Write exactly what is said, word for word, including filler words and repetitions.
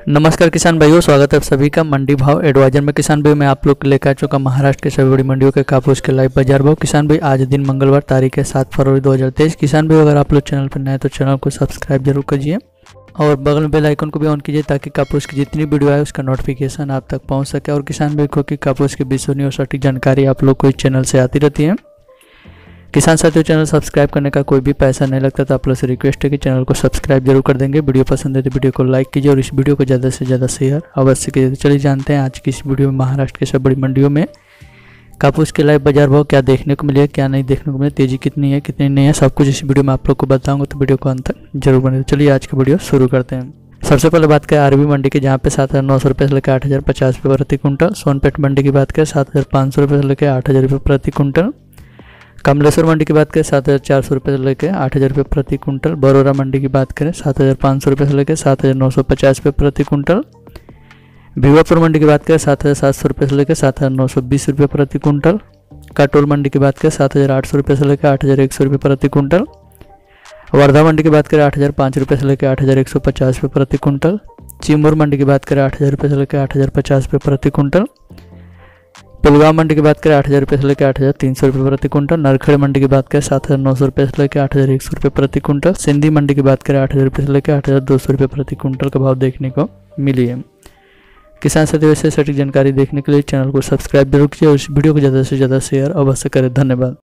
नमस्कार किसान भाइयों, स्वागत है आप सभी का मंडी भाव एडवाइजर में। किसान भाई मैं आप लोग को लेकर आ चुका महाराष्ट्र के सभी बड़ी मंडियों के कापूस के लाइव बाजार भाव। किसान भाई आज दिन मंगलवार तारीख है सात फरवरी दो हज़ार तेईस। किसान भाई अगर आप लोग चैनल पर नए तो चैनल को सब्सक्राइब जरूर कीजिए और बगल में बेल आइकन को भी ऑन कीजिए ताकि कापूस की जितनी वीडियो आए उसका नोटिफिकेशन आप तक पहुँच सके। और किसान भाई को कि कापूस की विश्वसनीय और सटीक जानकारी आप लोग को इस चैनल से आती रहती है। किसान साथियों, चैनल सब्सक्राइब करने का कोई भी पैसा नहीं लगता, तो आप लोग से रिक्वेस्ट है कि चैनल को सब्सक्राइब जरूर कर देंगे। वीडियो पसंद है तो वीडियो को लाइक कीजिए और इस वीडियो को ज़्यादा से ज़्यादा शेयर अवश्य कीजिए। तो चलिए जानते हैं आज की इस वीडियो में महाराष्ट्र के सब बड़ी मंडियों में कापूस के लाइव बाजार भाव क्या देखने को मिले, क्या नहीं देखने को मिले, तेजी कितनी है कितनी नहीं है, सब कुछ इस वीडियो में आप लोग को बताऊँगा, तो वीडियो को अंत तक जरूर बने। तो चलिए आज की वीडियो शुरू करते हैं। सबसे पहले बात करें आरबी मंडी की, जहाँ पे सात हज़ार नौ सौ रुपये से लेकर आठ हज़ार पचास रुपये प्रति कुंटल। सोनपेट मंडी की बात करें सात हज़ार पाँच सौ रुपये से लेकर आठ हज़ार रुपये प्रति कुंटल। कमलेश्वर मंडी की बात करें सात हज़ार चार सौ रुपये से लेकर आठ हज़ार रुपये प्रति कुंटल। बरोरा मंडी की बात करें सात हज़ार पाँच सौ रुपये से लेकर सात हज़ार नौ सौ पचास रुपये प्रति कुंटल। भिवापुर मंडी की बात करें सात हज़ार सात सौ रुपये से लेकर सात हज़ार नौ सौ बीस रुपये प्रति कुंटल। काटोल मंडी की बात करें सात हज़ार आठ सौ रुपये से लेकर आठ हज़ार एक सौ रुपये प्रति कुंटल। वर्धा मंडी की बात करें आठ हज़ार पाँच रुपये से लेकर आठ हज़ार एक सौ पचास रुपये प्रति कुंटल। चिमूर मंडी की बात करें आठ हज़ार रुपये से लेकर आठ हज़ार पचास रुपये प्रति कुंटल। पुलगांव मंडी की बात करें आठ हज़ार रुपये से लेकर आठ हज़ार तीन सौ रुपये प्रति कुंटल। नरखेड़ मंडी की बात करें सात हज़ार नौ सौ रुपये से लेकर आठ हज़ार एक सौ रुपये प्रति कुंटल। सिंधी मंडी की बात करें आठ हज़ार रुपये से लेकर आठ हज़ार दो सौ रुपये प्रति कुंटल का भाव देखने को मिली है। किसान साथियों, से सटीक जानकारी देखने के लिए चैनल को सब्सक्राइब जरूर कीजिए और इस वीडियो को ज़्यादा से ज़्यादा शेयर अवश्य करें। धन्यवाद।